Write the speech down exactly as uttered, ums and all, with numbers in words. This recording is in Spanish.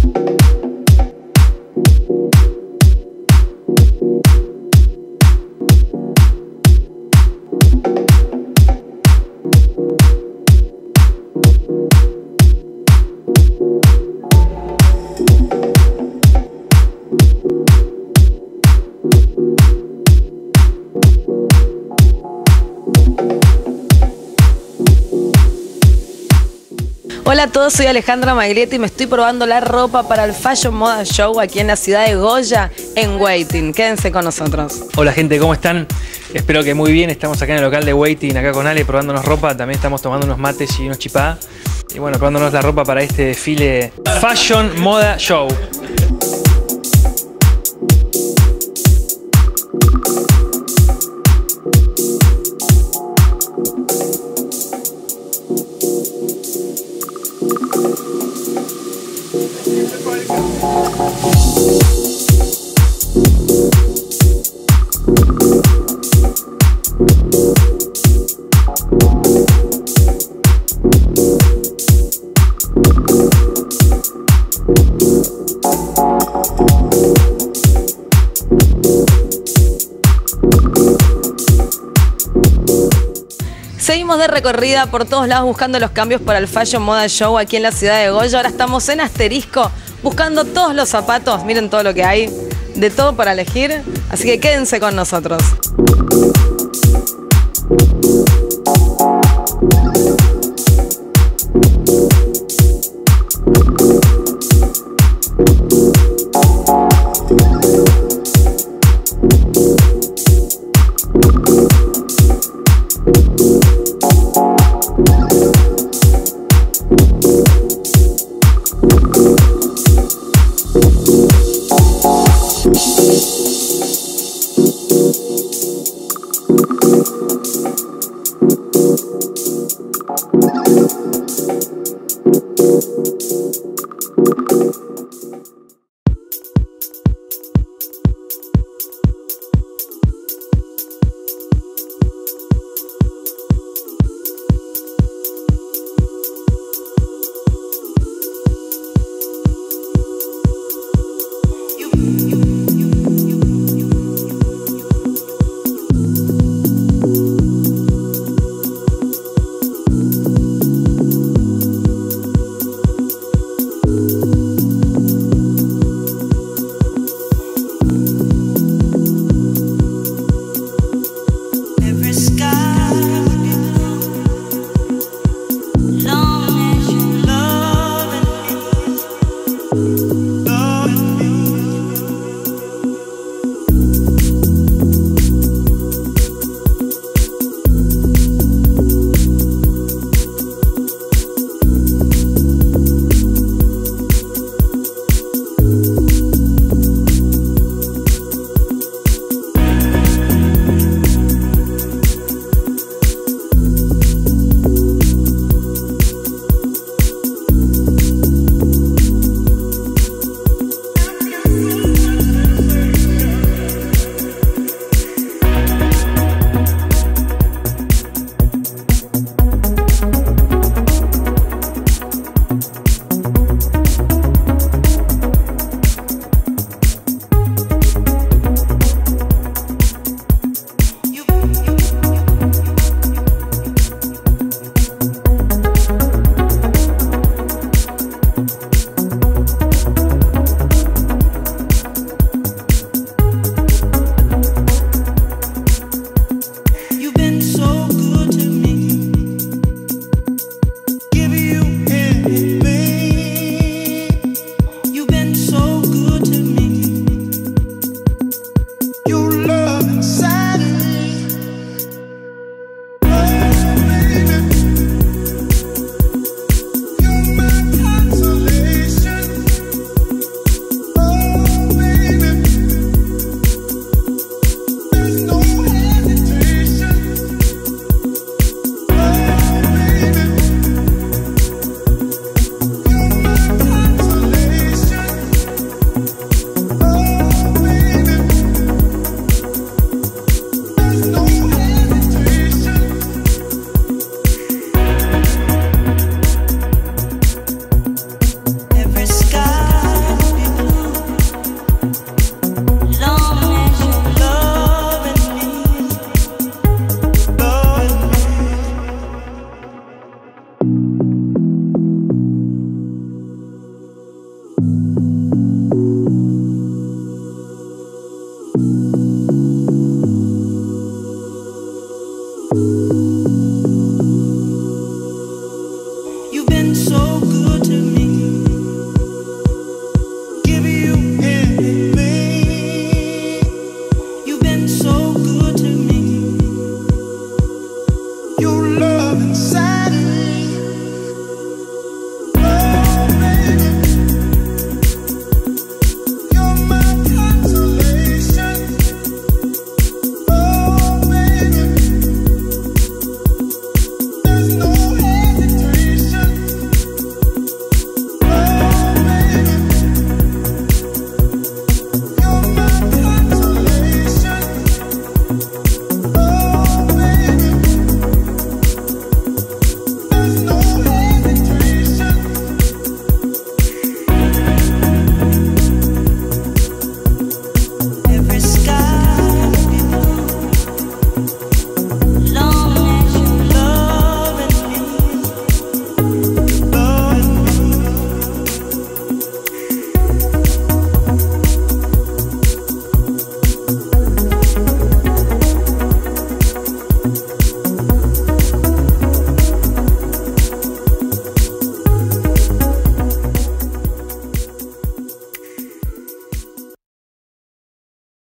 Hola a todos, soy Alejandra Maglietti y me estoy probando la ropa para el Fashion Moda Show aquí en la ciudad de Goya, en Waiting. Quédense con nosotros. Hola gente, ¿cómo están? Espero que muy bien. Estamos acá en el local de Waiting, acá con Ale, probándonos ropa. También estamos tomando unos mates y unos chipá. Y bueno, probándonos la ropa para este desfile Fashion Moda Show. Seguimos de recorrida por todos lados buscando los cambios para el Fashion Moda Show aquí en la ciudad de Goya. Ahora estamos en Asterisco buscando todos los zapatos. Miren todo lo que hay, de todo para elegir. Así que quédense con nosotros. Thank you.